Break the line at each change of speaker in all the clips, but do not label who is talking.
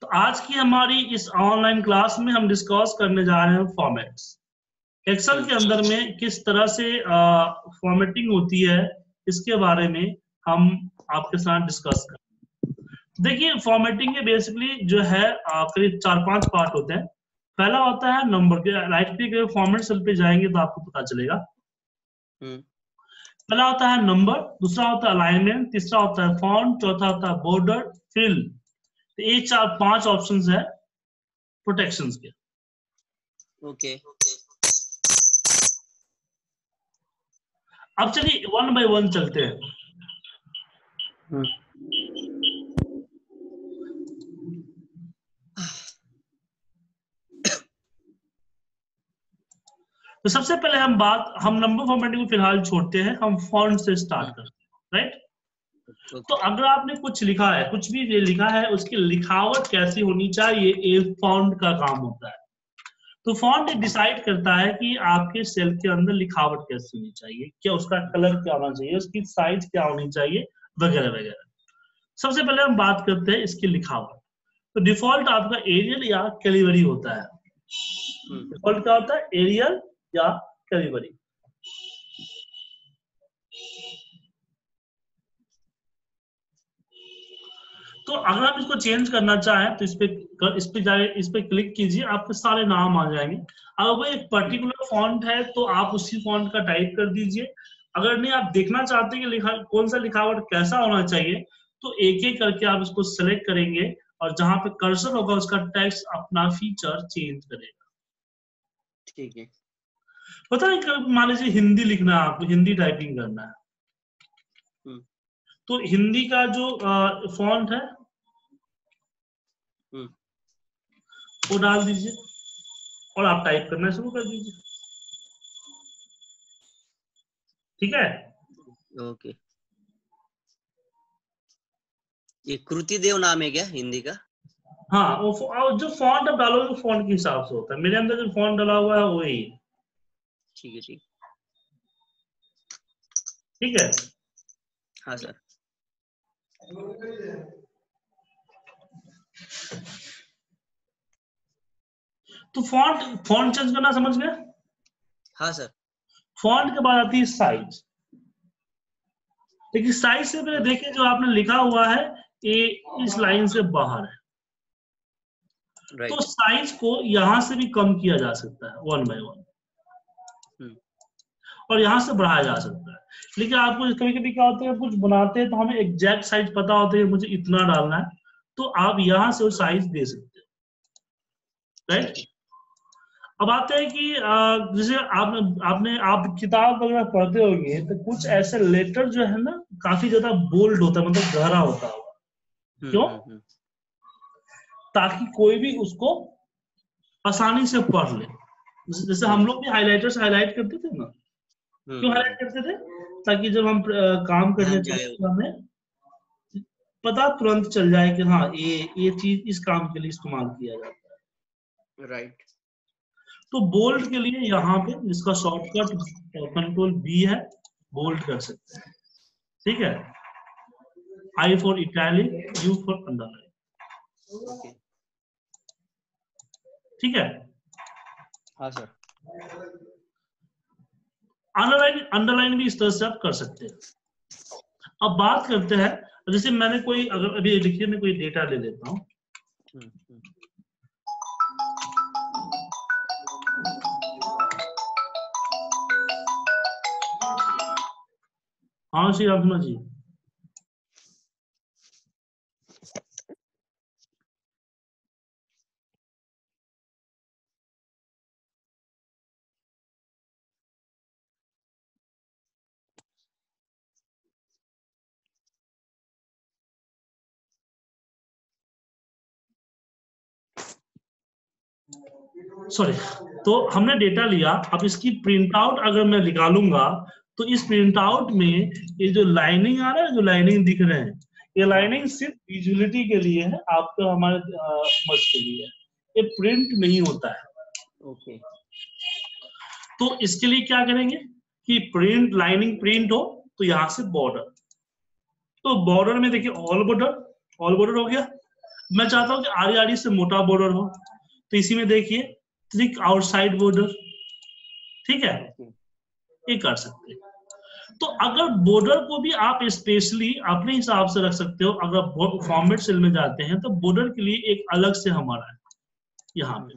तो आज की हमारी इस ऑनलाइन क्लास में हम डिस्कस करने जा रहे हैं फॉर्मेट्स। एक्सेल के अंदर में किस तरह से फॉर्मेटिंग होती है इसके बारे में हम आपके साथ डिस्कस करें। देखिए फॉर्मेटिंग के बेसिकली जो है करीब 4-5 पार्ट होते हैं। पहला होता है नंबर के, राइट क्लिक फॉर्मेट सेल पे जाएंगे तो आपको पता चलेगा। पहला होता है नंबर, दूसरा होता है अलाइनमेंट, तीसरा होता है फॉन्ट, चौथा होता है बॉर्डर, फिल। तो ये 4-5 ऑप्शंस है प्रोटेक्शंस के।
ओके
अब चलिए 1 बाय 1 चलते हैं। तो सबसे पहले हम नंबर फॉर्मेटिंग को फिलहाल छोड़ते हैं, हम फॉन्ट से स्टार्ट करते हैं, राइट। तो अगर आपने कुछ लिखा है, कुछ भी लिखा है, उसकी लिखावट कैसी होनी चाहिए, ये फॉन्ट का काम होता है। तो फॉन्ट डिसाइड करता है कि आपके सेल के अंदर लिखावट कैसी होनी चाहिए, क्या उसका कलर क्या होना चाहिए, उसकी साइज क्या होनी चाहिए, वगैरह वगैरह। सबसे पहले हम बात करते हैं इसकी लिखावट। तो डिफॉल्ट आपका एरियल या कैलिबरी होता है। डिफॉल्ट क्या होता है? एरियल या कैलिबरी। तो अगर आप इसको चेंज करना चाहें तो इस पे क्लिक कीजिए, आपके सारे नाम आ जाएंगे। अगर वो एक पर्टिकुलर फॉन्ट है तो आप उसी फॉन्ट का टाइप कर दीजिए। अगर नहीं आप देखना चाहते हैं कि कौन सा लिखावट कैसा होना चाहिए, तो एक एक करके आप इसको सेलेक्ट करेंगे और जहां पे कर्सर होगा उसका टेक्स्ट अपना फीचर चेंज करेगा।
ठीक है।
पता है, मान लीजिए हिंदी लिखना है, आपको हिंदी टाइपिंग करना है, तो हिंदी का जो फॉन्ट है वो डाल दीजिए और आप टाइप करना शुरू कर दीजिए। ठीक है।
ओके। ये कृति देव नाम है क्या हिंदी का?
हाँ, वो जो फॉन्ट आप डालोगे फॉन्ट के हिसाब से होता है। मेरे अंदर जो फॉन्ट डाला हुआ है वही है।
ठीक है। ठीक
ठीक है।
हाँ सर।
तो फॉन्ट चेंज करना समझ गए?
हाँ सर।
फॉन्ट के बाद आती है साइज। लेकिन साइज से पहले देखिए जो आपने लिखा हुआ है ये इस लाइन से बाहर है। तो साइज को यहां से भी कम किया जा सकता है 1 बाय 1, और यहां से बढ़ाया जा सकता है। लेकिन आपको कभी कभी क्या होता है, कुछ बनाते हैं तो हमें एग्जैक्ट साइज पता होता है मुझे इतना डालना है, तो आप यहां से वो साइज दे सकते हो, राइट। अब आते हैं कि जैसे आप किताब वगैरह पढ़ते होंगे तो कुछ ऐसे लेटर जो है ना काफी ज्यादा बोल्ड होता है, मतलब गहरा होता है। क्यों? ताकि कोई भी उसको आसानी से पढ़ ले। जैसे हम लोग भी हाइलाइटर से हाईलाइट करते थे ना, क्यों हाईलाइट करते थे? ताकि जब हम काम करने चले तो हमें पता तुरंत चल जाए कि हाँ ये चीज इस काम के लिए इस्तेमाल किया जाता है, राइट। तो बोल्ड के लिए यहाँ पे इसका शॉर्टकट कंट्रोल बी है, बोल्ड कर सकते हैं। ठीक है। I for italic, U for underline. ठीक है।
हाँ सर।
अंडरलाइन भी इस तरह से आप कर सकते हैं। अब बात करते हैं, जैसे मैंने कोई, अगर अभी लिखिए मैं कोई डेटा ले लेता हूं। हाँ श्री राम जी। सॉरी, तो हमने डेटा लिया, अब इसकी प्रिंट आउट अगर मैं निकालूंगा तो इस प्रिंट आउट में ये जो लाइनिंग आ रहा है, जो लाइनिंग दिख रहे हैं, ये लाइनिंग सिर्फ विजुअलिटी के लिए है, आपको हमारे समझ के लिए, ये प्रिंट नहीं होता है। ओके। तो इसके लिए क्या करेंगे कि प्रिंट लाइनिंग प्रिंट हो तो यहां से बॉर्डर, तो बॉर्डर में देखिए ऑल बॉर्डर हो गया। मैं चाहता हूं कि आड़ी आड़ी से मोटा बॉर्डर हो, तो इसी में देखिए थिक आउटसाइड बॉर्डर, ठीक है, ये कर सकते हैं। तो अगर बॉर्डर को भी आप स्पेशली अपने हिसाब से रख सकते हो। अगर फॉर्मेट सेल में जाते हैं तो बॉर्डर के लिए एक अलग से हमारा है यहाँ पे।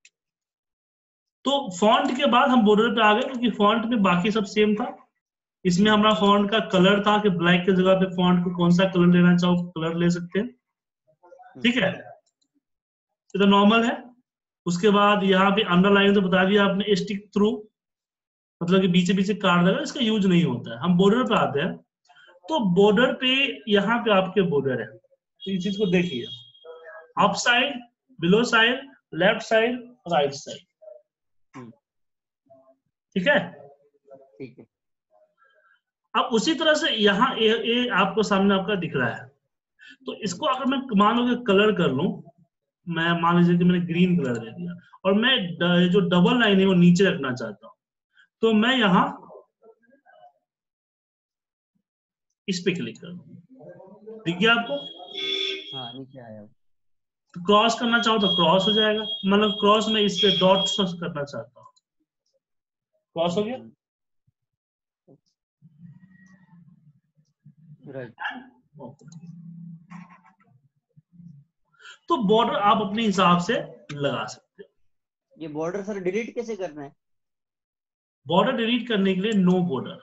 तो फॉन्ट के बाद हम बॉर्डर पे आ गए, क्योंकि फॉन्ट में बाकी सब सेम था। इसमें हमारा फॉन्ट का कलर था कि ब्लैक की जगह पे फॉन्ट को कौन सा कलर लेना चाहो कलर ले सकते हैं, ठीक है, ये तो नॉर्मल है। उसके बाद यहाँ पे अंडरलाइन तो बता दिया आपने, स्टिक थ्रू मतलब कि बीचे बीचे काट देगा, इसका यूज नहीं होता है। हम बॉर्डर पे आते हैं, तो बॉर्डर पे यहाँ पे आपके बॉर्डर है, तो इस चीज को देखिए, up side, below side, left side, right side, ठीक है,
ठीक है।
अब उसी तरह से यहाँ ये आपको सामने आपका दिख रहा है। तो इसको अगर मैं मान लो कि कलर कर लूं, मैं मान लीजिए कि मैंने ग्रीन कलर दे दिया, और मैं जो डबल लाइन है वो नीचे रखना चाहता हूं, तो मैं यहाँ इस पे क्लिक कर दूं, दिख गया आपको?
हाँ, नीचे आया।
तो क्रॉस करना चाहो तो क्रॉस हो जाएगा, मतलब क्रॉस में इस पे डॉट करना चाहता हूँ, क्रॉस हो गया,
राइट।
तो बॉर्डर आप अपने हिसाब से लगा सकते हो।
ये बॉर्डर सर डिलीट कैसे करना है?
बॉर्डर डिलीट करने के लिए नो बॉर्डर,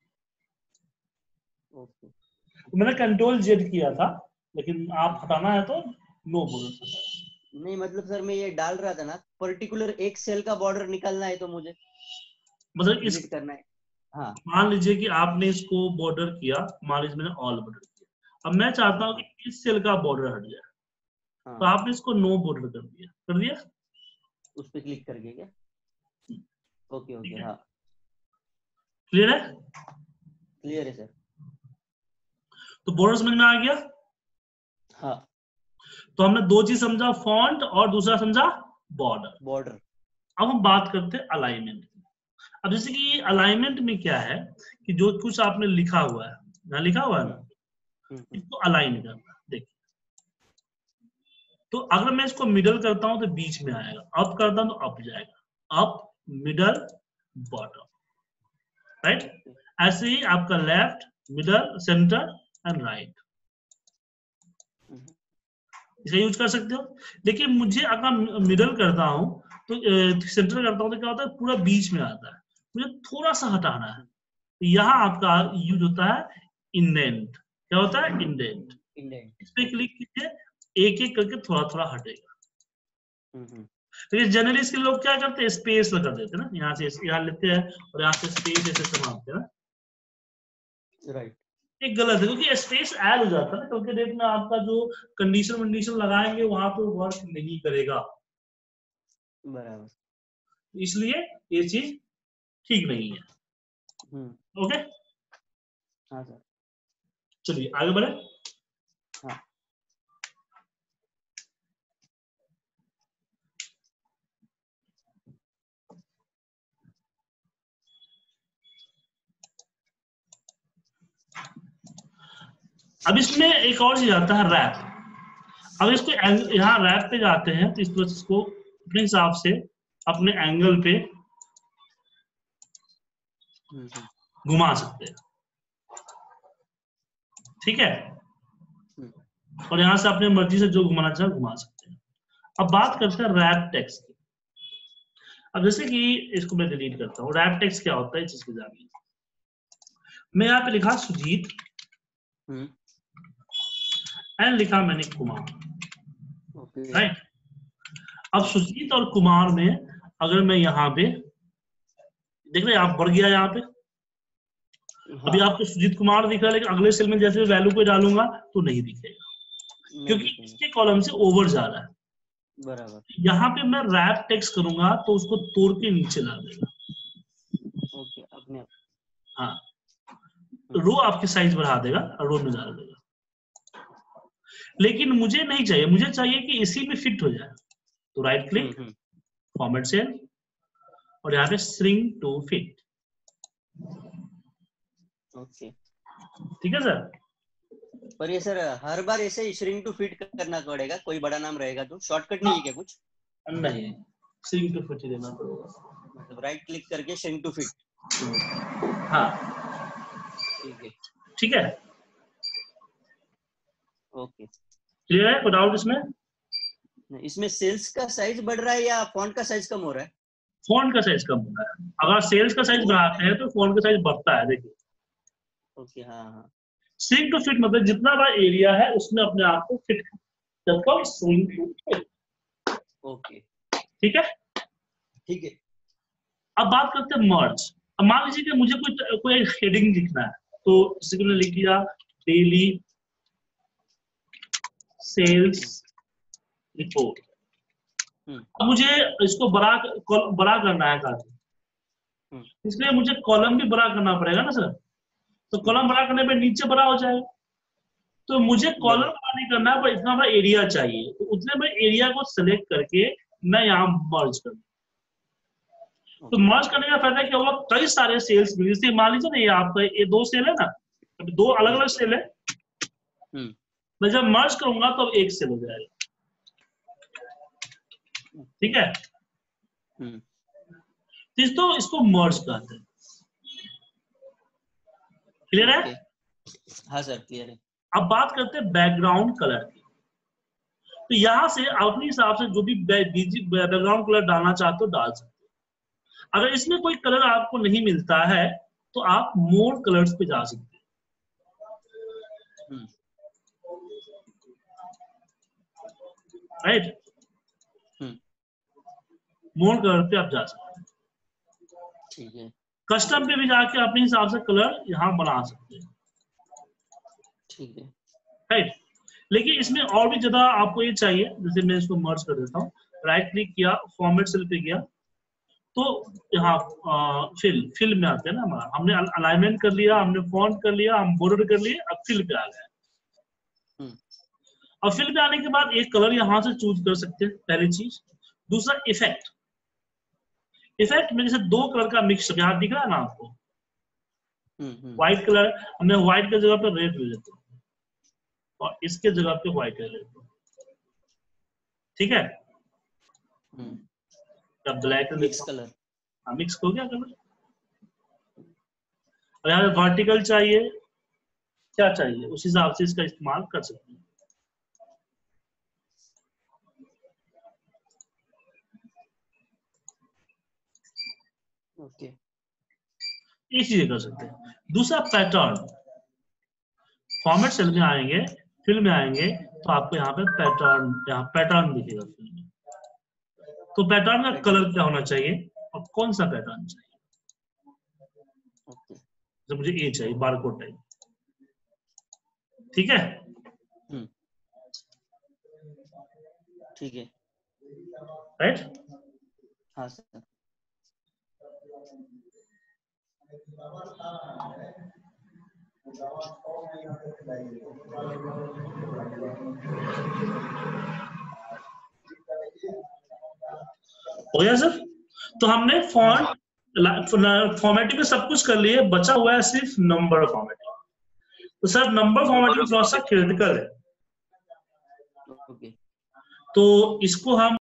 ओके।
तो मैंने कंट्रोल जेड किया था, लेकिन आप हटाना है तो नो बॉर्डर।
नहीं मतलब सर मैं ये डाल रहा था ना, पर्टिकुलर एक सेल का बॉर्डर निकालना है तो मुझे
मतलब इस
डिलीट करना है। हाँ
मान लीजिए कि आपने इसको बॉर्डर किया, मान लीजिए मैंने ऑल बॉर्डर किया, अब मैं चाहता हूं कि इस सेल का बॉर्डर हट जाए, तो आपने इसको नो बॉर्डर कर दिया,
उस पर क्लिक करके क्या? ओके ओके, हाँ
क्लियर है?
क्लियर है सर।
तो बॉर्डर समझ में आ गया।
हाँ,
तो हमने दो चीज समझा, फॉन्ट और दूसरा समझा बॉर्डर।
बॉर्डर।
अब हम बात करते हैं अलाइनमेंट की। अब जैसे कि अलाइनमेंट में क्या है कि जो कुछ आपने लिखा हुआ है, ना लिखा हुआ है ना, इसको अलाइन करना। देखिए, तो अगर मैं इसको मिडल करता हूं तो बीच में आएगा, अप करता हूं तो अप जाएगा, अप मिडल बॉटम, राइट। ऐसे ही आपका left, middle, centre and right, इसे यूज कर सकते हो। लेकिन मुझे अगर मिडल करता हूं तो सेंटर करता हूं तो क्या होता है, पूरा बीच में आता है, मुझे थोड़ा सा हटाना है, तो यहाँ आपका यूज होता है इंडेंट। क्या होता है? इंडेंट। इस पे क्लिक कीजिए, एक एक करके थोड़ा थोड़ा हटेगा। लेकिन जनरली इसके लोग क्या करते हैं, स्पेस लगा देते हैं ना, यहाँ से यहाँ लेते हैं और यहाँ से स्पेस ऐसे मारते हैं ना,
राइट।
एक गलत है, क्योंकि स्पेस ऐड हो जाता है ना, क्योंकि डेट में आपका जो कंडीशन लगाएंगे वहां पे वर्क नहीं करेगा,
बराबर।
इसलिए ये चीज ठीक नहीं है। ओके,
हाँ सर।
चलिए आगे बढ़े।
हाँ।
अब इसमें एक और चीज आता है, रैप। अब इसको यहाँ रैप पे जाते हैं तो इस प्रोसेस को अपने हिसाब से अपने एंगल पे घुमा सकते हैं, ठीक है, और यहां से अपने मर्जी से जो घुमाना चाहे घुमा सकते हैं। अब बात करते हैं रैप टेक्स्ट की। अब जैसे कि इसको मैं डिलीट करता हूँ, रैप टेक्स्ट क्या होता है इस चीज को जानिए। मैं यहाँ पे लिखा सुजीत एंड लिखा मैंने कुमार, राइट। अब सुजीत और कुमार में अगर मैं यहाँ पे देख रहे हैं, आप बढ़ गया यहाँ पे, अभी आपको सुजीत कुमार दिख रहा है, लेकिन अगले सेल में जैसे वैल्यू को डालूंगा तो नहीं दिखेगा, क्योंकि इसके कॉलम से ओवर जा रहा है।
बराबर।
यहाँ पे मैं रैप टेक्स्ट करूंगा तो उसको तोड़ के नीचे ला देगा।
ओके, अपने
हाँ, रो आपकी साइज बढ़ा देगा और रो में डाल देगा, लेकिन मुझे नहीं चाहिए, मुझे चाहिए कि इसी में फिट हो जाए, तो राइट क्लिक, फॉर्मेट सेल, और यहाँ पे श्रिंक टू फिट।
ओके,
ठीक है सर।
पर ये सर हर बार ऐसे ही श्रिंक टू फिट करना पड़ेगा, कोई बड़ा नाम रहेगा तो शॉर्टकट नहीं है क्या कुछ?
नहीं, श्रिंक टू फिट ही देना पड़ेगा,
मतलब राइट क्लिक करके श्रिंक टू फिट।
हाँ
ठीक है,
ठीक है,
ओके।
क्लियर है? कोई डाउट इसमें?
इसमें सेल्स का साइज बढ़ रहा है या फॉन्ट का साइज कम हो रहा है?
फॉन्ट का साइज कम होता है, अगर सेल्स का साइज बढ़ाते हैं तो फॉन्ट का साइज बढ़ता है। देखिए
ओके, हाँ हाँ,
श्रिंक टू फिट मतलब जितना बड़ा एरिया है उसमें अपने आप को फिट कर, श्रिंक टू फिट।
ओके
ठीक है,
ठीक है।
अब बात करते हैं मर्ज। अब मान लीजिए कि मुझे कोई एक हेडिंग लिखना है, तो जैसे कि मैंने लिख दिया डेली सेल्स रिपोर्ट। अब मुझे इसको बड़ा करना है काफी, इसलिए मुझे कॉलम भी बड़ा करना पड़ेगा ना सर। तो कॉलम बड़ा करने पे नीचे बड़ा हो जाएगा, तो मुझे कॉलम बड़ा नहीं करना है, पर इतना बड़ा एरिया चाहिए, तो उतने बड़े एरिया को सिलेक्ट करके मैं यहाँ मर्ज कर। तो मर्ज करने का फायदा क्या हुआ, कई सारे सेल्स मिले। जैसे मान लीजिए ना ये आपका ये 2 सेल है ना, अभी 2 अलग अलग सेल है, मैं जब मर्ज करूंगा तो अब 1 सेल हो जाएगा। ठीक है, तो इसको मर्ज कहते हैं। क्लियर है?
हाँ सर क्लियर है।
अब बात करते हैं बैकग्राउंड कलर की। तो यहां से अपने हिसाब से जो भी बैकग्राउंड कलर डालना चाहते हो डाल सकते हो। अगर इसमें कोई कलर आपको नहीं मिलता है तो आप मोर कलर्स पे जा सकते हैं, राइट? मोर कलर पे आप जा सकते हैं।
ठीक है,
कस्टम पे भी जाके अपने हिसाब से कलर यहाँ बना सकते हैं।
ठीक है,
राइट? लेकिन इसमें और भी ज्यादा आपको ये चाहिए, जैसे मैं इसको मर्ज कर देता हूँ, राइट क्लिक किया, फॉर्मेट सेल पे गया, तो यहाँ फिल में आते हैं ना हमारा, हमने अलाइनमेंट कर लिया, हमने फॉन्ट कर लिया, हम बॉर्डर कर लिए, अब फिल पे आ गए। अब फिल पे आने के बाद एक कलर यहाँ से चूज कर सकते हैं, पहली चीज। दूसरा इफेक्ट, इफेक्ट में जैसे 2 कलर का मिक्स यहाँ दिख रहा है ना आपको, व्हाइट कलर, हमने व्हाइट की जगह पर रेड ले लेते हैं और इसके जगह पे व्हाइट ले लेते हैं। ठीक है, ब्लैक
मिक्स कलर,
हाँ मिक्स हो गया कलर। और यहाँ पे वर्टिकल चाहिए, क्या चाहिए उस हिसाब से इसका इस्तेमाल कर सकते हैं।
ओके,
ये चीजें कर सकते हैं। दूसरा पैटर्न, फॉर्मेट सेल में आएंगे, फिल में आएंगे, तो आपको यहाँ पे पैटर्न, यहाँ पैटर्न दिखेगा फिल में। तो पैटर्न का कलर क्या होना चाहिए और कौन सा पैटर्न चाहिए। तो मुझे ये चाहिए बारकोड टाइप। ठीक है,
ठीक है,
राइट?
हाँ सर।
हो गया सर? तो हमने फॉर्मेटिंग में सब कुछ कर लिए, बचा हुआ है सिर्फ नंबर फॉर्मेटिंग। तो सर नंबर फॉर्मेटिंग थोड़ा सा क्रिटिकल है, तो इसको हम